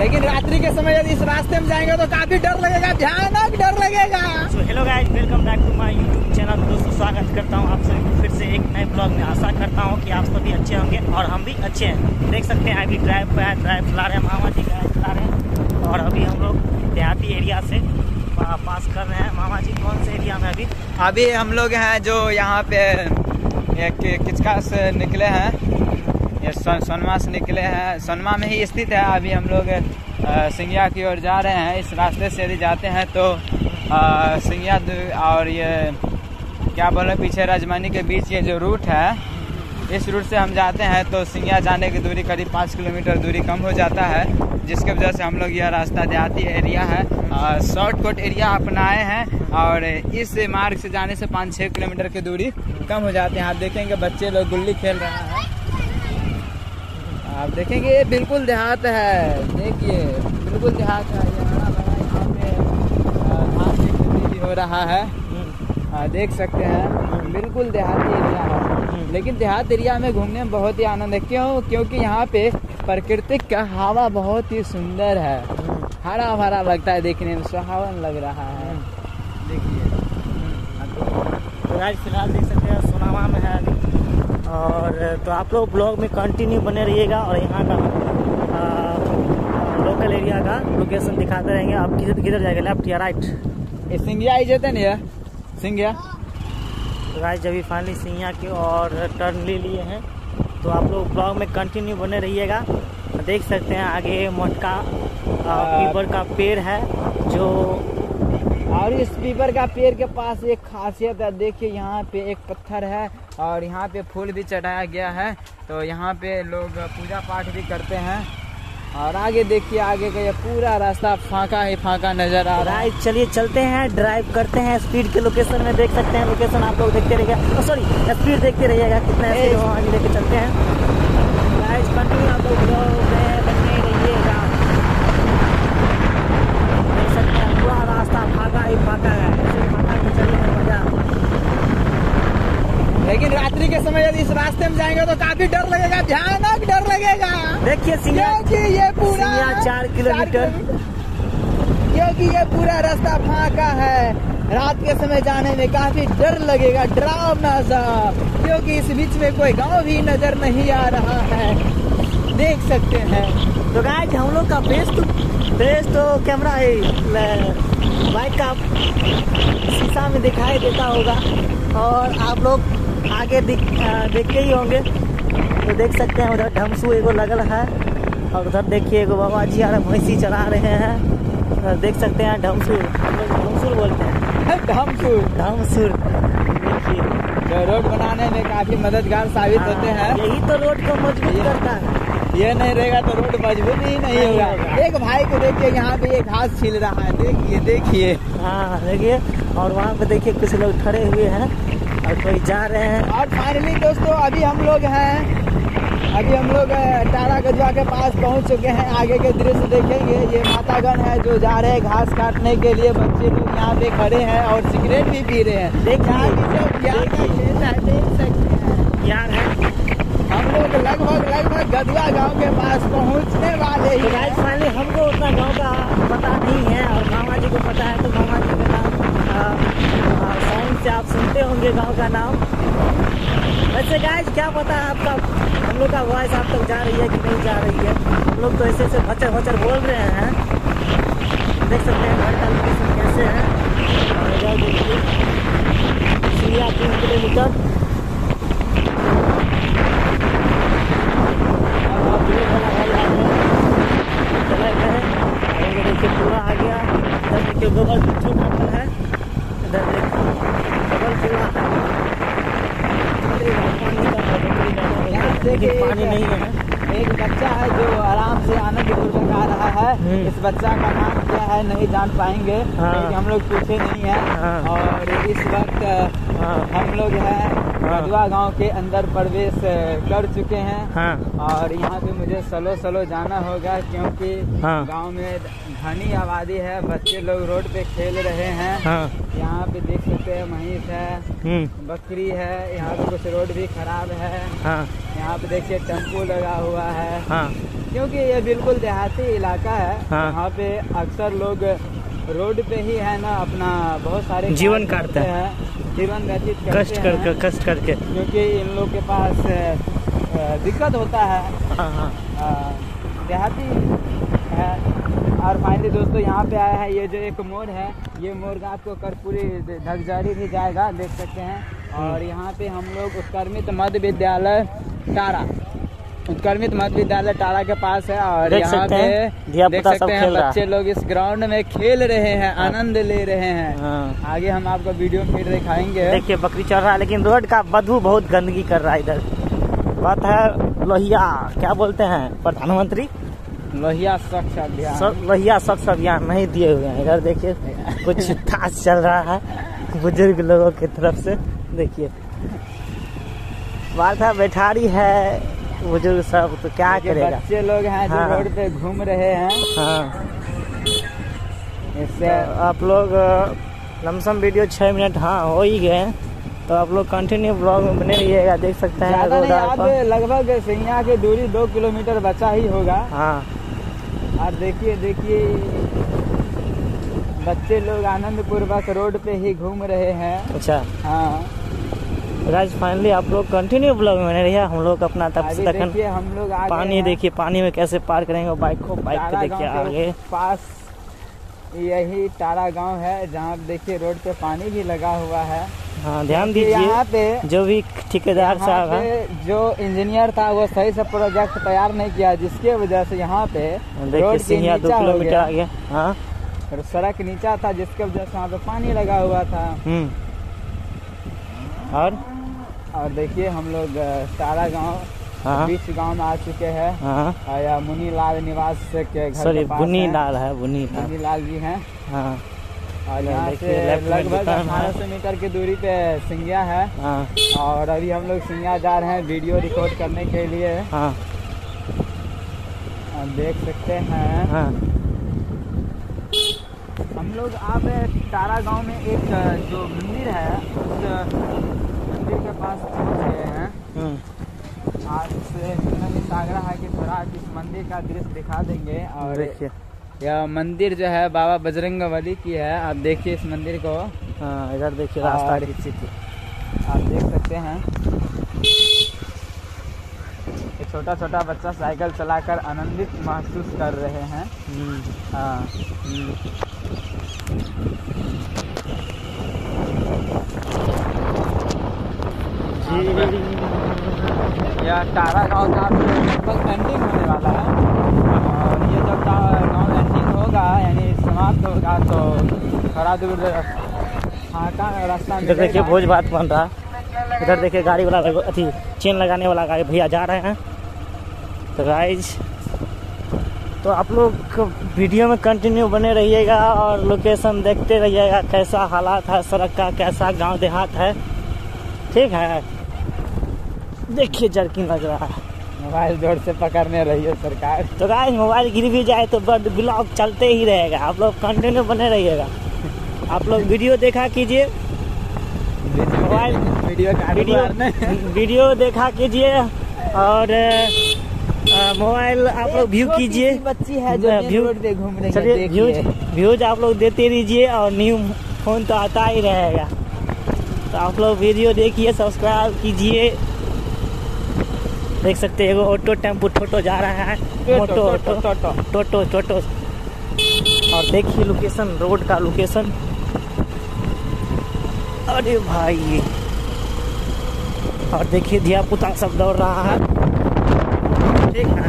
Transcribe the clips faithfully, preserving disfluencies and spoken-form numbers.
लेकिन रात्रि के समय यदि इस रास्ते में जाएंगे तो काफी डर लगेगा, भयानक डर लगेगा। So hello guys, welcome back to my YouTube channel. दोस्तों स्वागत करता हूं आप सभी को फिर से एक नए ब्लॉग में। आशा करता हूं कि आप सभी अच्छे होंगे और हम भी अच्छे हैं। देख सकते हैं अभी ड्राइव पे है, ड्राइव चला रहे हैं, मामा जी ड्राइव चला रहे हैं और अभी हम लोग देहाती एरिया से पास कर रहे हैं। मामा जी कौन से एरिया में अभी अभी हम लोग हैं जो यहाँ पे एक किचका से निकले हैं, ये सोनमा से निकले हैं, सोनमा में ही स्थित है। अभी हम लोग सिंगिया की ओर जा रहे हैं। इस रास्ते से यदि जाते हैं तो सिंगिया और ये क्या बोले पीछे राजमानी के बीच ये जो रूट है, इस रूट से हम जाते हैं तो सिंगिया जाने की दूरी करीब पाँच किलोमीटर दूरी कम हो जाता है, जिसके वजह से हम लोग यह रास्ता देहाती एरिया है शॉर्टकट एरिया अपनाए हैं और इस मार्ग से जाने से पाँच छः किलोमीटर की दूरी कम हो जाते हैं। आप देखेंगे बच्चे लोग गुल्ली खेल रहे हैं, आप देखेंगे ये बिल्कुल देहात है। देखिए बिल्कुल देहात है, ये हरा भरा यहाँ पे धान की खेती भी हो रहा है, आ, देख सकते हैं बिल्कुल देहाती एरिया है। लेकिन देहात एरिया में घूमने में बहुत ही आनंद है। क्यों? क्योंकि यहाँ पे प्राकृतिक का हवा बहुत ही सुंदर है, हरा भरा लगता है, देखने में सुहावन लग रहा है। देखिए तो गाइस फिलहाल देख सकते हैं सोनामा में है और तो आप लोग ब्लॉग में कंटिन्यू बने रहिएगा और यहाँ का आ, लोकल एरिया का लोकेशन दिखाते रहेंगे। आप किधर किधर जाएगा, लेफ्ट या राइट? ये सिंगिया आई जाते नहीं है, सिंगिया तो गाइस जब फाइनली सिंगिया की और टर्न ले लिए हैं तो आप लोग ब्लॉग में कंटिन्यू बने रहिएगा। देख सकते हैं आगे मोटका पीपल का पेड़ है जो, और इस पीपर का पेड़ के पास एक खासियत है। देखिए यहाँ पे एक पत्थर है और यहाँ पे फूल भी चढ़ाया गया है, तो यहाँ पे लोग पूजा पाठ भी करते हैं। और आगे देखिए आगे का ये पूरा रास्ता फांका ही फांका नजर आ रहा है। चलिए चलते हैं, ड्राइव करते हैं। स्पीड के लोकेशन में देख सकते हैं, लोकेशन आप लोग देखते रहिएगा, सॉरी स्पीड देखते रहिएगा कितना आगे लेके चलते हैं। कंटिन्यू आप लोग बने रहिएगा। देख सकते हैं पूरा रास्ता फांका ही फांका है, फांका में चलने में मजा। लेकिन रात्रि के समय यदि इस रास्ते में जाएंगे तो काफी डर लगेगा, भयानक डर लगेगा। देखिए सिंगिया ये पूरा चार किलोमीटर, क्योंकि ये पूरा रास्ता फांका है। रात के समय जाने में काफी डर लगेगा, डरावना सा, क्योंकि इस बीच में कोई गांव भी नजर नहीं आ रहा है, देख सकते हैं। तो गाइस हम लोग का बेस तो बेस तो कैमरा है, बाइक का शीशा में दिखाई देता होगा और आप लोग आगे दिख देखते ही होंगे। तो देख सकते हैं उधर ढमसू एगो लगल है और उधर देखिए एगो बाबा जी आ भैंसी चला रहे हैं। उधर देख सकते हैं ढमसूर, ढमसूर बोलते हैं, ढमसूर ढमसूर। देखिए जो रोड बनाने में काफी मददगार साबित हाँ, होते हैं। यही तो रोड को मजबूत करता है। ये नहीं रहेगा तो रोड मजबूत ही नहीं, नहीं होगा। होगा। एक भाई को देखिए यहाँ पे एक घास छील रहा है, देखिए देखिए हाँ देखिए, और वहाँ पे देखिए कुछ लोग खड़े हुए हैं और कोई जा रहे हैं। और फाइनली दोस्तों अभी हम लोग हैं, अभी हम लोग टारा गजवा के पास पहुंच चुके हैं। आगे के दृश्य देखेंगे, ये मातागण है जो जा रहे हैं घास काटने के लिए। बच्चे लोग यहाँ पे खड़े हैं और सिगरेट भी पी रहे हैं। देख सकते हैं यार है हम लोग लगभग लगभग गदवा गांव के पास पहुंचने वाले ही हैं। फाइनली हमको उतना गांव का पता नहीं है और मामा जी को पता है, तो मामा जी का नाम साउंड से आप सुनते होंगे गांव का नाम। वैसे गाइस क्या पता है आपका, हम लोग का वॉइस आप तक जा रही है कि नहीं जा रही है। हम लोग तो ऐसे ऐसे भचर भचर बोल रहे हैं। देख सकते हैं घर का लोकेशन कैसे है। सीढ़िया तीन किलोमीटर देखिए पूरा आ गया। इधर देखिए गोबर छोटा है, इधर देखिए डबल पूरा है, देखिए पानी नहीं है। एक बच्चा है जो आराम से आनंद पूर्वक आ रहा है। इस बच्चा का नाम क्या है नहीं जान पाएंगे, क्योंकि हम लोग पूछे नहीं है। और इस वक्त हम लोग हैं कदवा गांव के अंदर प्रवेश कर चुके हैं। हाँ। और यहाँ पे मुझे स्लो स्लो जाना होगा क्योंकि हाँ। गांव में घनी आबादी है, बच्चे लोग रोड पे खेल रहे हैं। हाँ। यहाँ पे देख सकते हैं महीस है, बकरी है, यहाँ पे कुछ रोड भी खराब है। हाँ। यहाँ पे देखिए टेम्पो लगा हुआ है। हाँ। क्योंकि ये बिल्कुल देहाती इलाका है। हाँ। यहाँ पे अक्सर लोग रोड पे ही है ना अपना बहुत सारे जीवन काटते हैं, जीवन व्यतीत करते कष्ट करके कष्ट करके, क्योंकि इन लोग के पास दिक्कत होता है। हाँ। हाँ। देहाती है। और फाइनली दोस्तों यहाँ पे आया है, ये जो एक मोड़ है, ये मोड़ का आपको कर्पूरी धगजारी भी जाएगा, देख सकते हैं। और यहाँ पे हम लोग उत्क्रमित मध्य विद्यालय टारा उत्क्रमित मध्य विद्यालय टारा के पास है। और यहाँ पे देख सकते हैं बच्चे लोग इस ग्राउंड में खेल रहे हैं, आनंद ले रहे हैं। हाँ। आगे हम आपको वीडियो में फिर दिखाएंगे। देखिए बकरी चल रहा है, लेकिन रोड का बदबू बहुत गंदगी कर रहा है इधर। बात है लोहिया, क्या बोलते हैं प्रधानमंत्री, लोहिया स्वच्छ अभियान, लोहिया स्वच्छ अभियान नहीं दिए हुए हैं। इधर देखिए कुछ खास चल रहा है बुजुर्ग लोगों की तरफ से। देखिए बात है बैठारी है बुजुर्ग सब, तो क्या करेगा। बच्चे लोग हैं जो हाँ। रोड पे घूम रहे हैं। हाँ। इससे तो आप लोग लमसम वीडियो छः मिनट हाँ हो ही गए, तो आप लोग कंटिन्यू ब्लॉग में बने रहिएगा। देख सकते हैं अब लगभग सिंगिया की दूरी दो किलोमीटर बचा ही होगा। हाँ। और देखिए देखिए बच्चे लोग आनंद पूर्वक रोड पे ही घूम रहे हैं। अच्छा। हाँ गाइस फाइनली आप लोग कंटिन्यू ब्लॉग में बने रहिए। हम लोग अपना तब से तक हम लोग पानी देखिए, पानी में कैसे पार करेंगे बाइक को, बाइक को देखिए आगे पास यही टारा गांव है जहां देखिए रोड पे पानी भी लगा हुआ है। हाँ ध्यान दीजिए, यहाँ पे जो भी ठेकेदार साहब है, जो इंजीनियर था वो सही से प्रोजेक्ट तैयार नहीं किया, जिसके वजह से यहाँ पे रोड सिंगिया दो किलोमीटर आ गया। हाँ। सड़क नीचा था जिसके वजह से यहाँ पे पानी लगा हुआ था। और और देखिए हम लोग टारा गांव हाँ। बीच गांव में आ चुके हैं। हाँ। या मुनी लाल निवास के घर के पास बुनी लाल है, बुनी लाल, बुनी लाल जी हैं। हाँ। और यहाँ से लगभग अठारह सौ मीटर की दूरी पे सिंगिया है। हाँ। और अभी हम लोग सिंगिया जा रहे हैं वीडियो रिकॉर्ड करने के लिए। हाँ। देख सकते हैं। हाँ। हम लोग आप टारा गांव में एक जो मंदिर है उस मंदिर के पास पहुंच गए हैं। आज से आग्रह है कि थोड़ा इस मंदिर का दृश्य दिखा देंगे। और देखिए यह मंदिर जो है बाबा बजरंग बली की है। आप देखिए इस मंदिर को। हाँ इधर देखिए रास्ता आप देख सकते हैं। एक छोटा छोटा बच्चा साइकिल चलाकर आनंदित महसूस कर रहे हैं। हाँ। यह टारा गांव का लगभग एंडिंग होने वाला है। और ये जब गांव एंडिंग होगा यानी समाप्त होगा तो थोड़ा दूर हाँ का रास्ता। इधर देखिए भोज भात बन रहा है। इधर देखिए गाड़ी वाला अथी चेन लगाने वाला गाड़ी भैया जा रहे हैं। तो गाइज तो आप लोग वीडियो में कंटिन्यू बने रहिएगा और लोकेशन देखते रहिएगा, कैसा हालात है सड़क का, कैसा गांव देहात है। ठीक है। देखिए जर्किन लग रहा है, मोबाइल जोर से पकड़ने रहिए सरकार। तो गाइस मोबाइल गिर भी जाए तो ब्लॉग चलते ही रहेगा, आप लोग कंटिन्यू बने रहिएगा। आप लोग वीडियो देखा कीजिए, मोबाइल वीडियो वीडियो वीडियो देखा कीजिए और मोबाइल आप लोग व्यू कीजिए। बच्ची है जो व्यू पे घूम रही है, चलिए व्यूज व्यूज आप लोग देते रहिए और न्यू फोन तो आता ही रहेगा। तो आप लोग वीडियो देखिए, सब्सक्राइब कीजिए। देख सकते हैं ऑटो टेम्पो टोटो जा रहा है, मोटो ऑटो टोटो टोटो। और देखिए लोकेशन, रोड का लोकेशन। अरे भाई और देखिए धिया पुता सब दौड़ रहा है। ठीक है।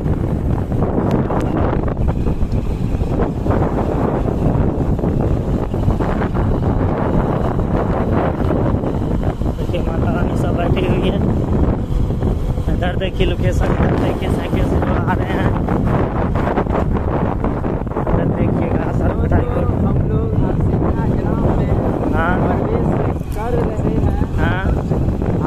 देखिए माता रानी सब बैठी हुई है। इधर देखिए लोकेशन, इधर देखिए साइकिल से जो आ रहे हैं। इधर देखिएगा सब हम लोग ग्राम में हाँ प्रवेश कर रहे हैं। हाँ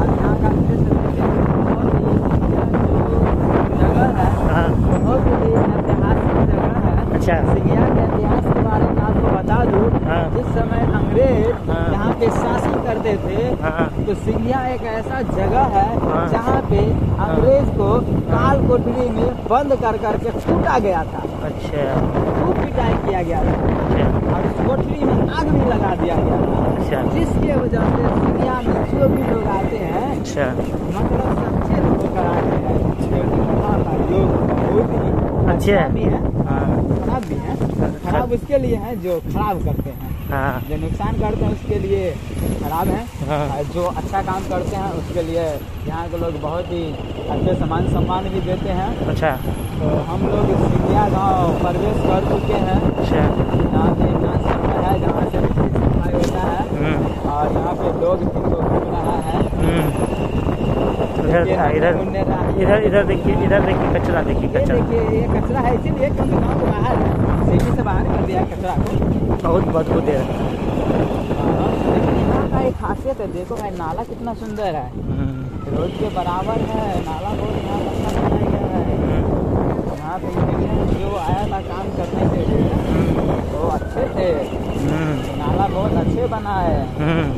अच्छा। सिंघिया के इतिहास के बारे में आपको बता दूं, हाँ। जिस समय अंग्रेज हाँ। यहाँ पे शासन करते थे, हाँ। तो सिंघिया एक ऐसा जगह है हाँ। जहाँ पे अंग्रेज को काल कोठरी में बंद कर करके कूटा गया था। अच्छा खूब पिटाई किया गया था अच्छा और उस कोठरी में आग भी लगा दिया गया था, अच्छा जिसके वजह से सिंघिया में जो भी लोग आते हैं अच्छा मतलब सचेत होकर आते हैं। वहाँ का लोग बहुत ही अच्छा अच्छा भी है, हाँ खराब भी है। खराब उसके लिए है जो खराब करते हैं, हाँ जो नुकसान करते हैं उसके लिए खराब है, हाँ और जो अच्छा काम करते हैं उसके लिए यहाँ के लोग बहुत ही अच्छे सम्मान सम्मान भी देते हैं। अच्छा तो हम लोग सिंघिया गाँव प्रवेश कर चुके हैं। अच्छा यहाँ पे नाच समय है जहाँ से सफाई होता है, हम्म और यहाँ पे लोग जिनको घूम रहा है। हम्म इधर देखिए, हम इधर घूमने रहा है। इधर इधर देखिए इधर देखिए कचरा देखिए ये कचरा देखिए ये कचरा है, इसीलिए हम गाँव के बाहर है, सिटी से बाहर कर दिया है कचरा को। बहुत बदबू दे रहा है। हाँ, लेकिन यहाँ का एक खासियत है, देखो भाई नाला कितना सुंदर है, हम्म, रोड के बराबर है नाला, बहुत यहाँ अच्छा बनाया गया है। हम्म, यहाँ पे इंजीनियर जो आया था काम करने के लिए वो अच्छे थे, हम्म, नाला बहुत अच्छे बना है। हम्म।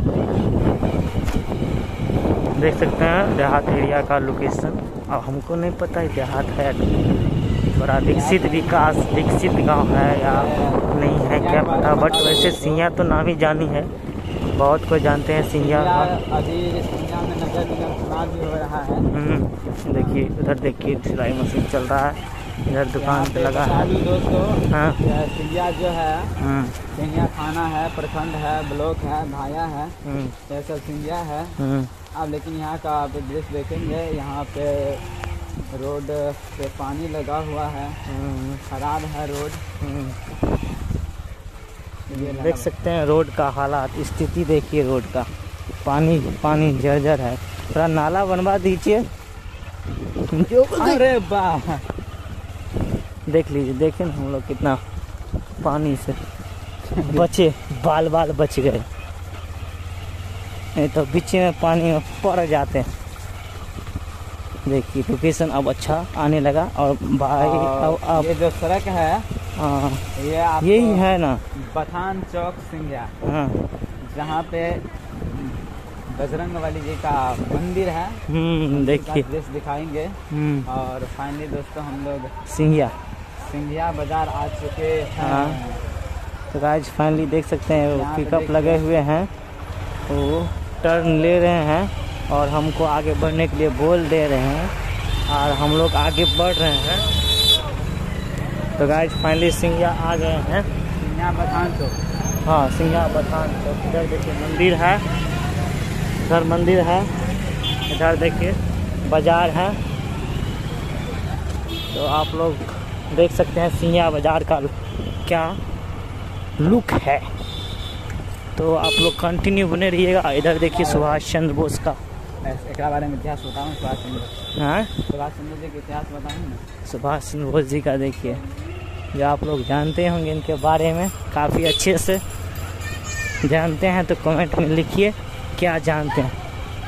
देख सकते हैं देहात एरिया का लोकेशन। अब हमको नहीं पता है देहात है बड़ा विकसित विकास विकसित गांव है या नहीं है क्या पता, बट वैसे सिंघिया तो नाम ही जानी है, बहुत कोई जानते हैं सिंघिया का। अभी सिंघिया में नगर निगम चुनाव भी हो रहा है। हम्म, देखिए उधर देखिए सिलाई मशीन चल रहा है, इधर दुकान पे लगा है। अभी दोस्तों हाँ सिंघिया जो है, हम्म, सिंघिया थाना है, प्रखंड है, ब्लॉक है, भाया है, हम्म, ये सब सिंघिया है। हम्म, अब लेकिन यहाँ का आप दृश्य देखेंगे, यहाँ पे रोड पे पानी लगा हुआ है, हम्म, खराब है रोड। हम्म। ये लगा देख सकते हैं रोड का हालात, स्थिति देखिए रोड का, पानी पानी जर्जर है, थोड़ा नाला बनवा दीजिए। जो अरे वाह, देख लीजिए, देखें ना हम लोग कितना पानी से बचे, बाल बाल बच गए, नहीं तो बीच में पानी में पड़ जाते हैं। देखिए लोकेशन अब अच्छा आने लगा, और भाई अब अब ये जो सड़क है हाँ ये आपको यही है ना। बथान चौक सिंघिया, हाँ जहाँ पे बजरंग वाली जी का मंदिर है, हम्म, देखिए दृश्य दिखाएंगे। हम्म, और फाइनली दोस्तों हम लोग सिंघिया सिंघिया बाजार आ चुके हाँ। हैं। तो गाइस फाइनली देख सकते हैं वो यहाँ पे पिकअप देखिए। लगे हुए हैं, वो टर्न ले रहे हैं और हमको आगे बढ़ने के लिए बोल दे रहे हैं, और हम लोग आगे बढ़ रहे हैं। तो गाइस फाइनली सिंघिया आ गए हैं। सिंघिया बथान चौक, हाँ सिंघिया बथान चौक, इधर देखिए मंदिर है, इधर मंदिर है, इधर देखिए बाजार है। तो आप लोग देख सकते हैं सिंघिया बाजार का क्या लुक है। तो आप लोग कंटिन्यू बने रहिएगा। इधर देखिए सुभाष चंद्र बोस का, एक बारे में इतिहास बताऊँ, सुभाष चंद्र हाँ सुभाष चंद्र जी का इतिहास बताऊँ ना। सुभाष चंद्र बोस जी का देखिए, जो आप लोग जानते होंगे इनके बारे में काफ़ी अच्छे से जानते हैं तो कमेंट में लिखिए क्या जानते हैं।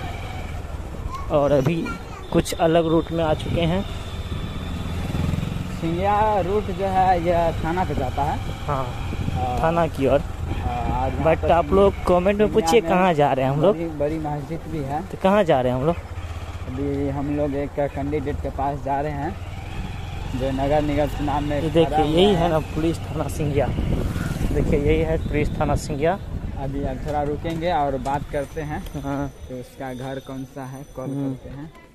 और अभी कुछ अलग रूट में आ चुके हैं। सिंघिया रूट जो है यह थाना पे जाता है, हाँ और- थाना की ओर। और यहाँ बट पर आप लोग कमेंट में पूछिए सिंघिया में कहाँ जा रहे हैं हम लोग, बड़ी, बड़ी मस्जिद भी है। तो कहाँ जा रहे हैं हम लोग। अभी हम लोग एक कैंडिडेट के पास जा रहे हैं जो नगर निगम चुनाव में ये खड़ा देखिए हुआ यही है ना पुलिस थाना सिंघिया, देखिए यही है पुलिस थाना सिंघिया। अभी अब थोड़ा रुकेंगे और बात करते हैं हाँ तो उसका घर कौन सा है, कॉल हम्म। करते हैं।